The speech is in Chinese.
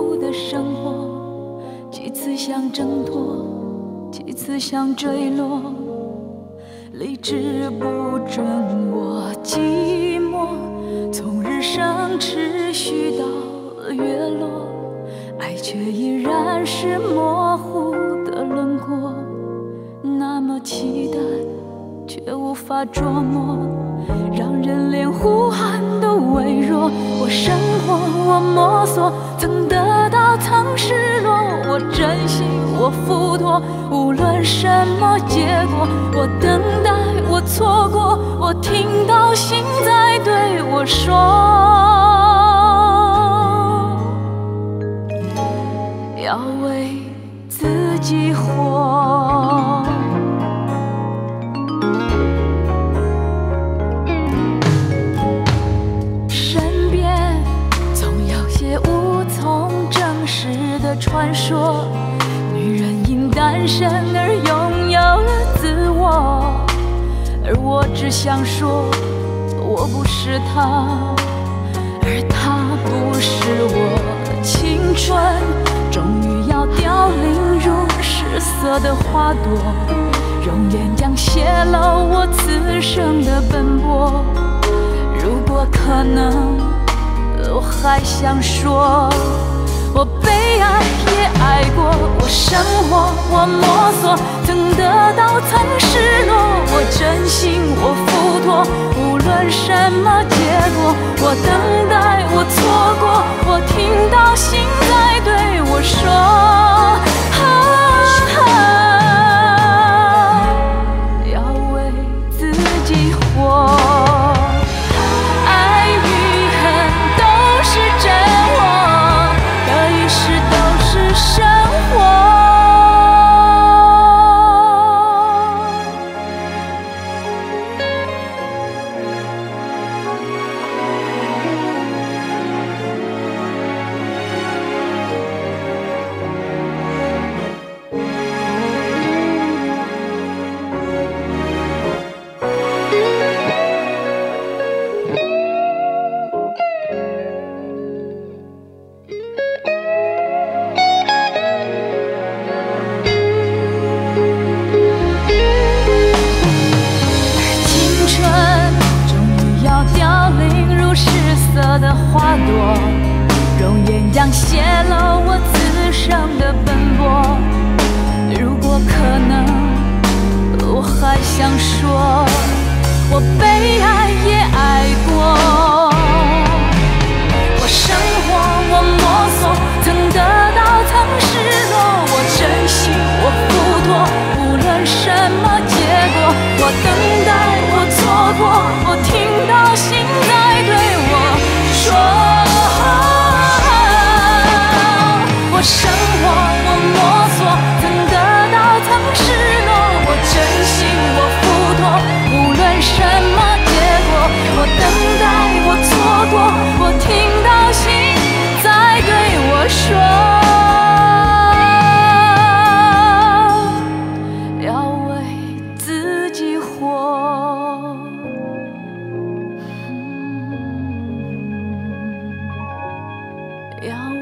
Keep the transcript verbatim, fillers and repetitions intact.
复的生活，几次想挣脱，几次想坠落，理智不准我寂寞，从日升持续到了月落，爱却依然是模糊的轮廓，那么期待却无法捉摸，让人连呼喊都微弱。我生活，我摸索，曾得到，曾失落，我珍惜，我付托，无论什么结果，我等待，我错过，我听到心在对我说，要为自己活。身边总有些无从证实的传说，女人因单身而拥有了自我，而我只想说，我不是她，而她不是我。青春终于要凋零如失色的花朵，容颜将泄露我此生的奔波。如果可能，我还想说，我被爱也爱过，我生活，我摸索，曾得到，曾失落，我真心，我付托，无论什么结果，我等待，我错过，我听到心在对我说，啊啊，要为自己活。爱与恨都是真我，得与失都是生活。的花朵，容颜将泄露我此生的奔波。如果可能，我还想说，我被爱也爱过。我生活，我摸索，曾得到，曾失落，我珍惜，我付托，无论什么结果，我等待，我错过，我听到心在对我说，我生活，我摸索，曾得到，曾失落，我真心，我付托，无论什么结果，我等待，我错过，我听到心在对我说，要为自己活。要